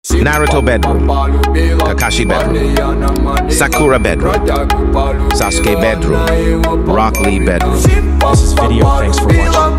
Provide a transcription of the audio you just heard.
Naruto bedroom, Kakashi bedroom, Sakura bedroom, Sasuke bedroom, Rock Lee bedroom. This is video, thanks for watching.